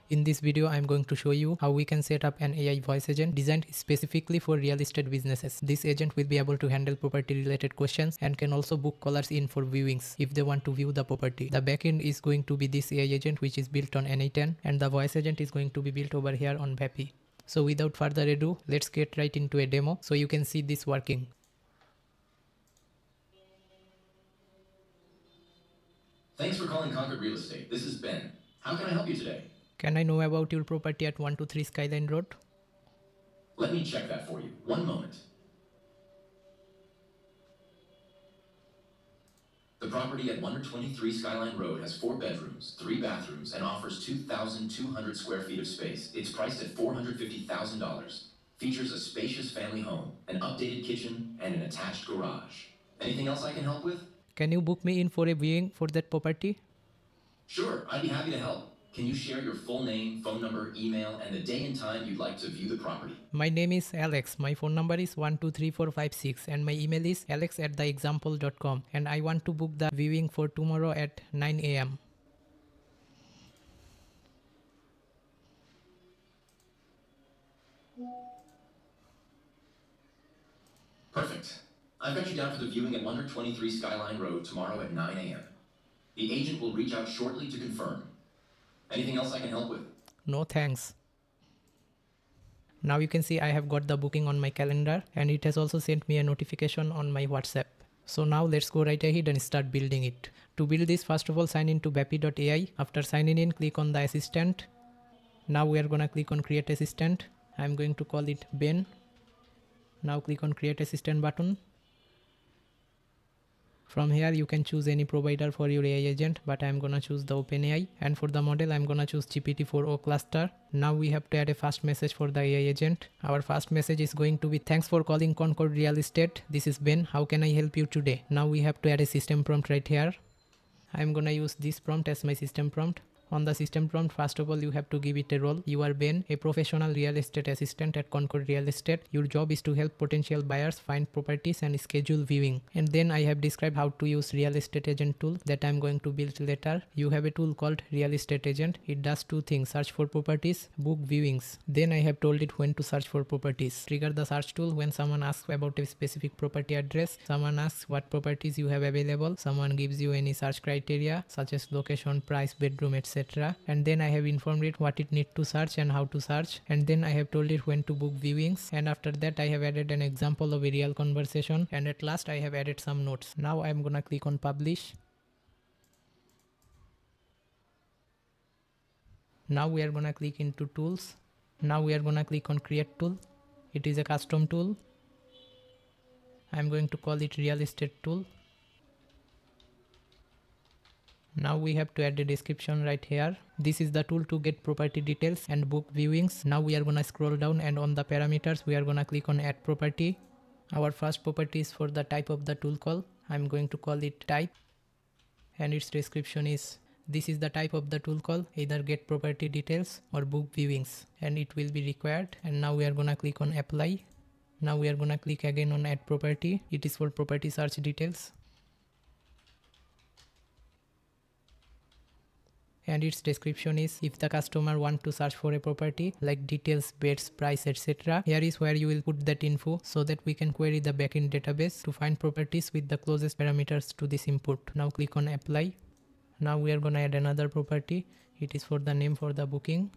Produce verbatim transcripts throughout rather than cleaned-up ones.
In this video, I'm going to show you how we can set up an A I voice agent designed specifically for real estate businesses. This agent will be able to handle property related questions and can also book callers in for viewings if they want to view the property. The backend is going to be this A I agent which is built on n eight n and the voice agent is going to be built over here on Vapi. So without further ado, let's get right into a demo so you can see this working. Thanks for calling Concord Real Estate. This is Ben. How can I help you today? Can I know about your property at one two three Skyline Road? Let me check that for you. One moment. The property at one twenty-three Skyline Road has four bedrooms, three bathrooms, and offers two thousand two hundred square feet of space. It's priced at four hundred fifty thousand dollars. Features a spacious family home, an updated kitchen, and an attached garage. Anything else I can help with? Can you book me in for a viewing for that property? Sure, I'd be happy to help. Can you share your full name, phone number, email, and the day and time you'd like to view the property? My name is Alex. My phone number is one two three four five six and my email is alex at the example dot com and I want to book the viewing for tomorrow at nine A M Perfect. I've got you down for the viewing at one twenty-three Skyline Road tomorrow at nine A M The agent will reach out shortly to confirm. Anything else I can help with? No thanks. Now you can see I have got the booking on my calendar and it has also sent me a notification on my WhatsApp. So now let's go right ahead and start building it. To build this, first of all sign in to vapi dot A I. After signing in, click on the assistant. Now we are gonna click on create assistant. I'm going to call it Ben. Now click on create assistant button. From here you can choose any provider for your A I agent, but I'm gonna choose the OpenAI, and for the model I'm gonna choose G P T four o cluster. Now we have to add a fast message for the A I agent. Our fast message is going to be, thanks for calling Concord Real Estate. This is Ben. How can I help you today? Now we have to add a system prompt right here. I'm gonna use this prompt as my system prompt. On the system prompt, first of all, you have to give it a role. You are Ben, a professional real estate assistant at Concord Real Estate. Your job is to help potential buyers find properties and schedule viewing. And then I have described how to use real estate agent tool that I'm going to build later. You have a tool called real estate agent. It does two things: search for properties, book viewings. Then I have told it when to search for properties. Trigger the search tool when someone asks about a specific property address. Someone asks what properties you have available. Someone gives you any search criteria such as location, price, bedroom, et cetera. And then I have informed it what it needs to search and how to search, and then I have told it when to book viewings, and after that I have added an example of a real conversation, and at last I have added some notes. Now I am gonna click on publish. Now we are gonna click into tools. Now we are gonna click on create tool. It is a custom tool. I am going to call it real estate tool. Now we have to add a description right here. This is the tool to get property details and book viewings. Now we are gonna scroll down and on the parameters we are gonna click on add property. Our first property is for the type of the tool call. I'm going to call it type, and its description is, this is the type of the tool call, either get property details or book viewings, and it will be required. And now we are gonna click on apply. Now we are gonna click again on add property. It is for property search details. And its description is, if the customer want to search for a property like details, beds, price, et cetera. Here is where you will put that info so that we can query the backend database to find properties with the closest parameters to this input. Now click on apply. Now we are gonna add another property. It is for the name for the booking.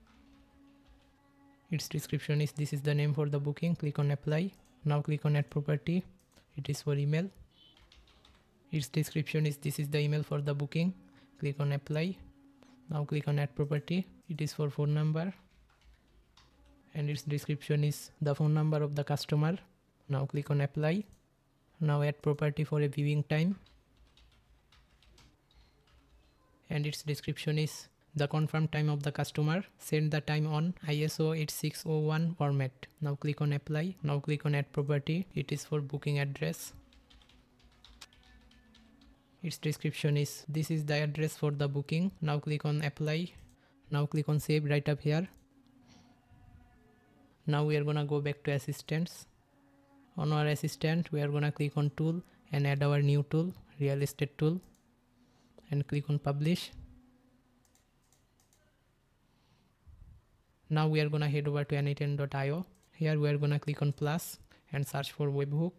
Its description is, this is the name for the booking. Click on apply. Now click on add property. It is for email. Its description is, this is the email for the booking. Click on apply. Now click on add property. It is for phone number, and its description is the phone number of the customer. Now click on apply. Now add property for a viewing time, and its description is the confirmed time of the customer. Send the time on I S O eighty-six oh one format. Now click on apply. Now click on add property. It is for booking address. Its description is, this is the address for the booking. Now click on apply. Now click on save right up here. Now we are gonna go back to assistants. On our assistant we are gonna click on tool and add our new tool, real estate tool, and click on publish. Now we are gonna head over to n eight n dot i o. Here we are gonna click on plus and search for webhook.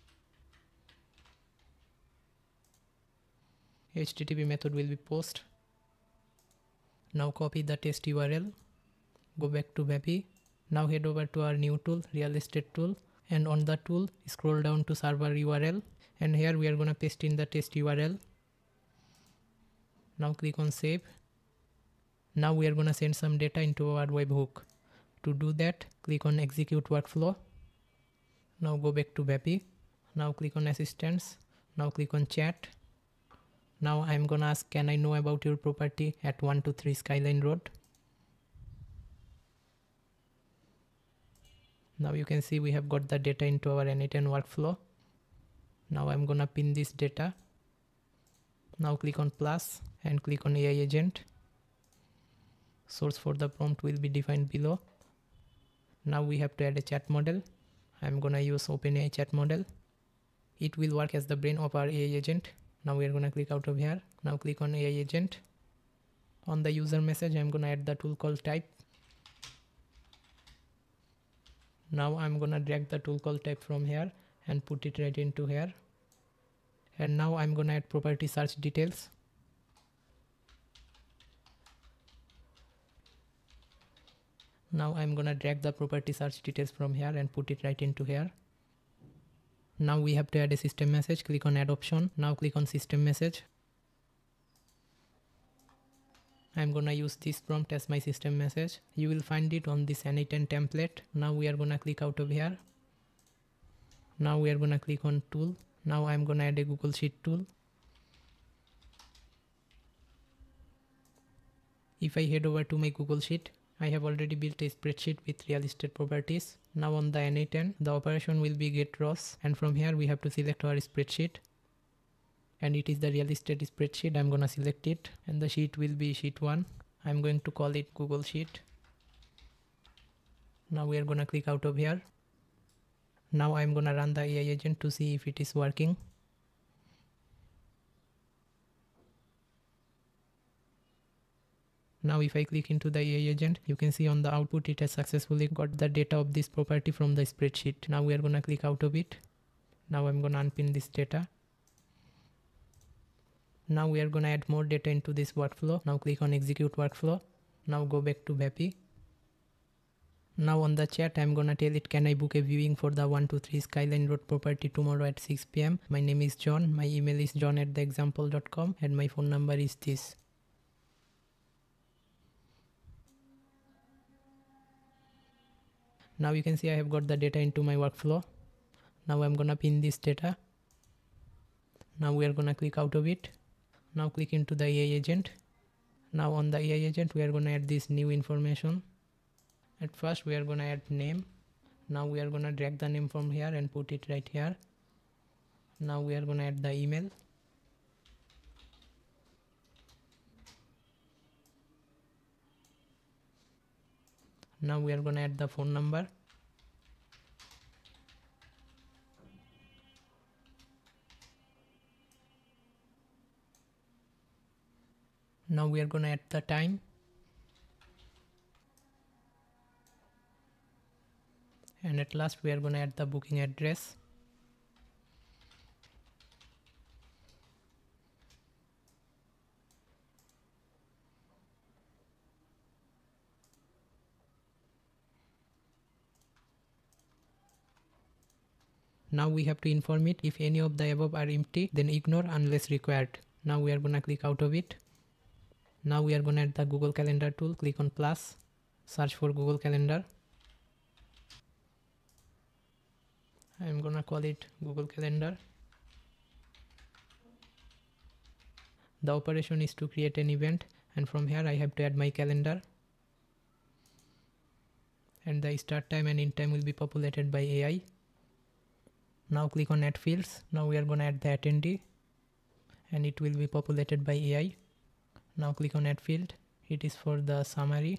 H T T P method will be post. Now copy the test U R L. Go back to Vapi. Now head over to our new tool, real estate tool, and on the tool scroll down to server U R L, and here we are gonna paste in the test U R L. Now click on save. Now we are gonna send some data into our webhook. To do that, click on execute workflow. Now go back to Vapi. Now click on assistants. Now click on chat. Now I'm gonna ask, can I know about your property at one two three Skyline Road? Now you can see we have got the data into our n eight n workflow. Now I'm gonna pin this data. Now click on plus and click on A I agent. Source for the prompt will be defined below. Now we have to add a chat model. I'm gonna use OpenAI chat model. It will work as the brain of our A I agent. Now we are gonna click out of here. Now click on A I agent. On the user message, I'm gonna add the tool called type. Now I'm gonna drag the tool called type from here and put it right into here. And now I'm gonna add property search details. Now I'm gonna drag the property search details from here and put it right into here. Now we have to add a system message. Click on add option. Now click on system message. I'm gonna use this prompt as my system message. You will find it on this n eight n template. Now we are gonna click out of here. Now we are gonna click on tool. Now I'm gonna add a Google Sheet tool. If I head over to my Google Sheet, I have already built a spreadsheet with real estate properties. Now on the n eight n, the operation will be get rows, and from here we have to select our spreadsheet. And it is the real estate spreadsheet. I'm gonna select it, and the sheet will be sheet one. I'm going to call it Google Sheet. Now we are gonna click out of here. Now I'm gonna run the A I agent to see if it is working. Now if I click into the A I agent, you can see on the output it has successfully got the data of this property from the spreadsheet. Now we are gonna click out of it. Now I'm gonna unpin this data. Now we are gonna add more data into this workflow. Now click on execute workflow. Now go back to Vapi. Now on the chat, I'm gonna tell it, can I book a viewing for the one two three Skyline Road property tomorrow at six p m My name is John. My email is john at the example dot com and my phone number is this. Now you can see I have got the data into my workflow. Now I'm gonna pin this data. Now we are gonna click out of it. Now click into the A I agent. Now on the A I agent, we are gonna add this new information. At first we are gonna add name. Now we are gonna drag the name from here and put it right here. Now we are gonna add the email. Now we are gonna add the phone number. Now we are gonna add the time. And at last we are gonna add the booking address. Now we have to inform it, if any of the above are empty, then ignore unless required. Now we are gonna click out of it. Now we are gonna add the Google Calendar tool. Click on plus, search for Google Calendar. I'm gonna call it Google Calendar. The operation is to create an event, and from here I have to add my calendar. And the start time and end time will be populated by A I. Now click on add fields. Now we are gonna add the attendee, and it will be populated by A I. Now click on add field. It is for the summary.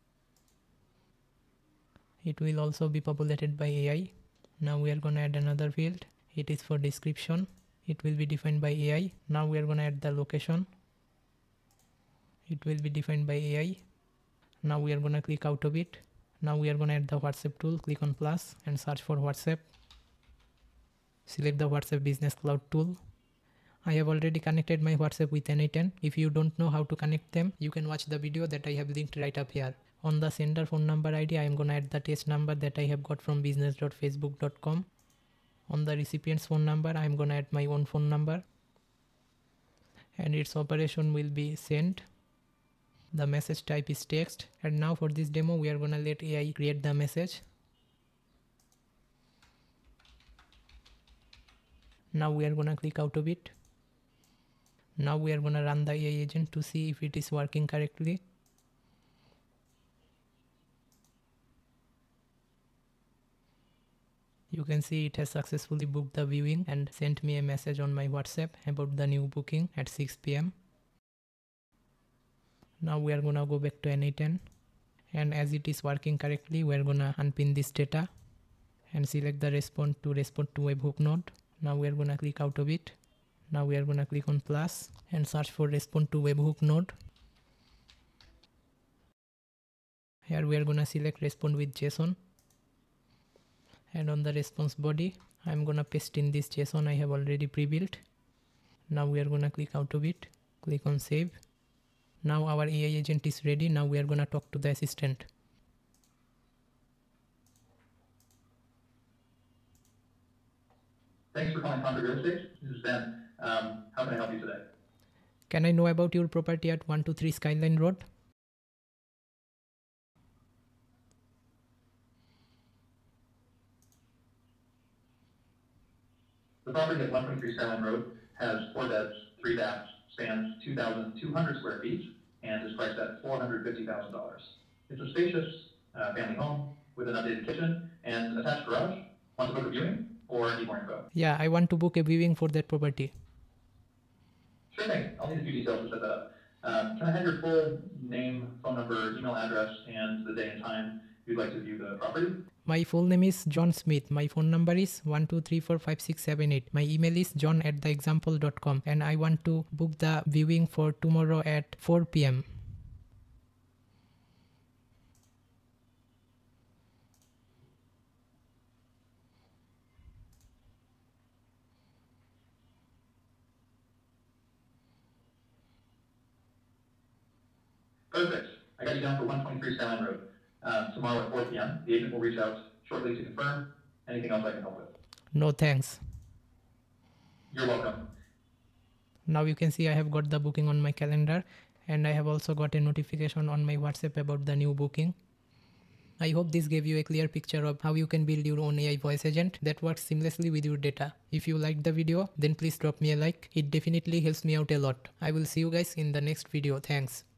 It will also be populated by A I. Now we are gonna add another field. It is for description. It will be defined by A I. Now we are gonna add the location. It will be defined by A I. Now we are gonna click out of it. Now we are gonna add the WhatsApp tool. Click on plus and search for WhatsApp. Select the WhatsApp Business Cloud tool. I have already connected my WhatsApp with n eight n. If you don't know how to connect them, you can watch the video that I have linked right up here. On the sender phone number I D, I am gonna add the test number that I have got from business dot facebook dot com. On the recipient's phone number, I am gonna add my own phone number. And its operation will be send. The message type is text. And now for this demo, we are gonna let A I create the message. Now we are gonna click out of it. Now we are gonna run the A I agent to see if it is working correctly. You can see it has successfully booked the viewing and sent me a message on my WhatsApp about the new booking at six p m Now we are gonna go back to n eight n, and as it is working correctly, we are gonna unpin this data and select the respond to respond to webhook node. Now we are gonna click out of it. Now we are gonna click on plus and search for respond to webhook node. Here we are gonna select respond with JSON. And on the response body, I'm gonna paste in this JSON I have already pre-built. Now we are gonna click out of it, click on save. Now our A I agent is ready. Now we are gonna talk to the assistant. Thanks for calling Concord Real Estate. This is Ben. Um, how can I help you today? Can I know about your property at one two three Skyline Road? The property at one twenty-three Skyline Road has four beds, three baths, spans two thousand two hundred square feet, and is priced at four hundred fifty thousand dollars. It's a spacious uh, family home with an updated kitchen and attached garage. Want to book a viewing or need more info? Yeah, I want to book a viewing for that property. Sure thing. I'll need a few details to set that up. Um, can I have your full name, phone number, email address, and the day and time you'd like to view the property? My full name is John Smith. My phone number is one two three four five six seven eight. My email is john at the example dot com, and I want to book the viewing for tomorrow at four p m Perfect. I got you down for one twenty-three Skyline Road. Um, tomorrow at four p m The agent will reach out shortly to confirm. Anything else I can help with? No thanks. You're welcome. Now you can see I have got the booking on my calendar, and I have also got a notification on my WhatsApp about the new booking. I hope this gave you a clear picture of how you can build your own A I voice agent that works seamlessly with your data. If you liked the video, then please drop me a like. It definitely helps me out a lot. I will see you guys in the next video. Thanks.